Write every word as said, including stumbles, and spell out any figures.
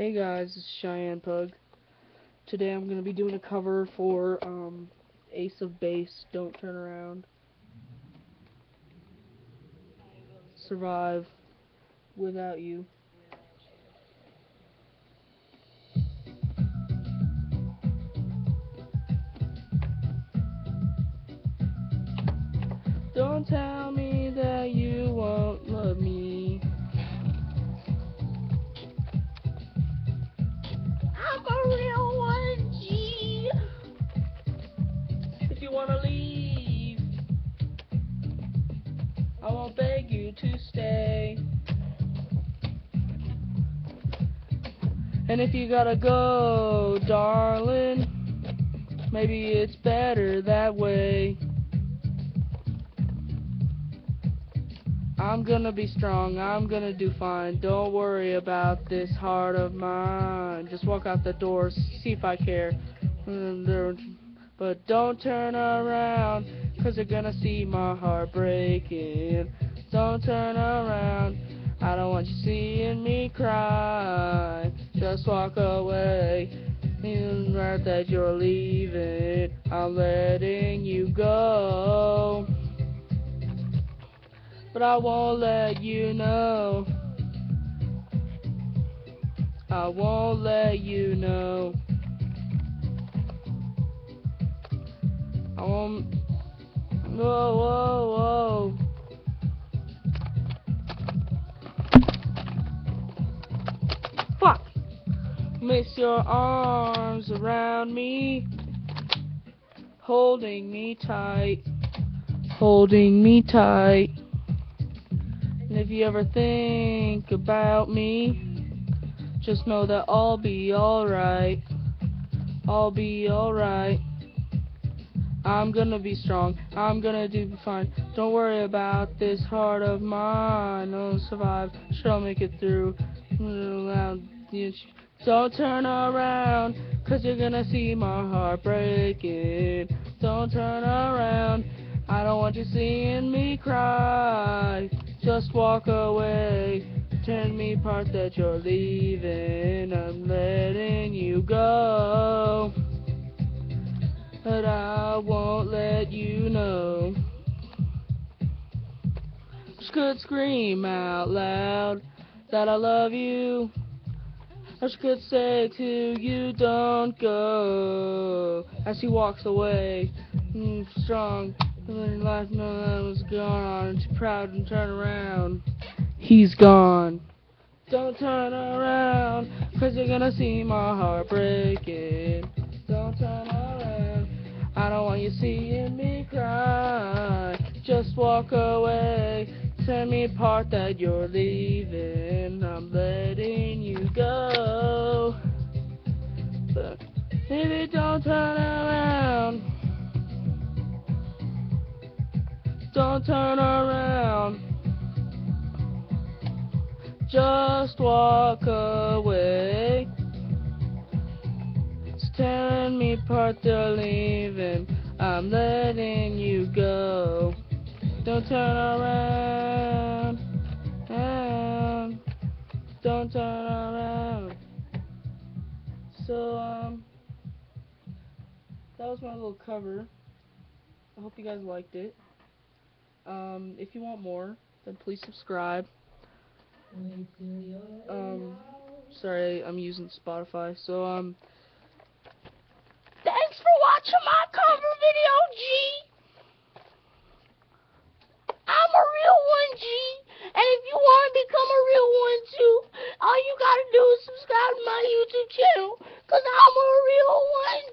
Hey guys, it's Cheyenne Pug. Today I'm going to be doing a cover for um, Ace of Base, Don't Turn Around. Survive Without You. Don't tell me that you won't love me. I'm a real one, G. If you wanna leave, I won't beg you to stay. And if you gotta go, darling, maybe it's better that way. I'm gonna be strong, I'm gonna do fine. Don't worry about this heart of mine. Just walk out the door, see if I care. But don't turn around, cause you're gonna see my heart breaking. Don't turn around, I don't want you seeing me cry. Just walk away, even right that you're leaving. I'm letting you go, but I won't let you know. I won't let you know. I won't. Whoa, whoa, whoa. Fuck! Miss your arms around me, holding me tight, holding me tight. And if you ever think about me, just know that I'll be alright. I'll be alright. I'm gonna be strong. I'm gonna do fine. Don't worry about this heart of mine. I'll survive. Sure, I'll make it through. Don't turn around, cause you're gonna see my heart breaking. Don't turn around, I don't want you seeing me cry. Just walk away, turn me part that you're leaving. I'm letting you go, but I won't let you know. Just could scream out loud that I love you. I just could say to you, don't go. As he walks away, mm, strong, and life no that was gone. Too proud to turn around. He's gone. Don't turn around, cause you're gonna see my heart breaking. Don't turn around, I don't want you seeing me cry. Just walk away, tear me apart that you're leaving. I'm letting you go, but baby, don't turn around. Don't turn around. Just walk away. It's tearing me apart, they're leaving. I'm letting you go. Don't turn around, around. Don't turn around. So, um, that was my little cover. I hope you guys liked it. Um, if you want more, then please subscribe. Um, sorry, I'm using Spotify. So, um, thanks for watching my cover video, G. I'm a real one, G. And if you want to become a real one, too, all you gotta do is subscribe to my YouTube channel, because I'm a real one,